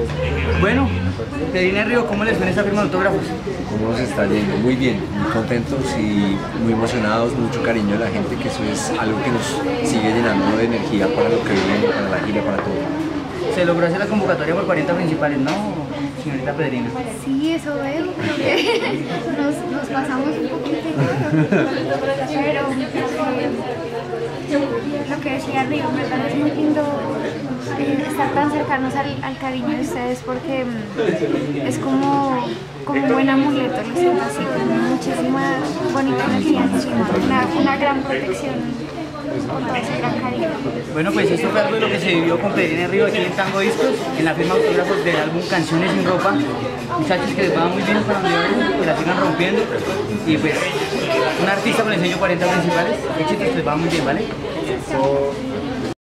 Bueno, Pedrina Río, ¿cómo les fue en esta firma de autógrafos? ¿Cómo nos está yendo? Muy bien, muy contentos y muy emocionados, mucho cariño de la gente, que eso es algo que nos sigue llenando de energía para lo que viene, para la gira, para todo. Se logró hacer la convocatoria por 40 principales, ¿no, señorita Pedrina? Sí, eso veo, creo que nos pasamos un poquito, pero lo que decía Río, en verdad es muy lindo estar tan cercanos al cariño de ustedes, porque es como un buen amuleto, lo siento así, con muchísima bonita energía encima, una gran protección con todo ese gran cariño. Bueno, pues esto fue algo de lo que se vivió con Pedrina Río aquí en Tango Discos, en la firma de autógrafos del álbum Canciones sin Ropa. Muchachos, que les va muy bien para donde vayan, que la sigan rompiendo, y pues un artista con el sello 40 principales, éxitos, que les va muy bien, ¿vale?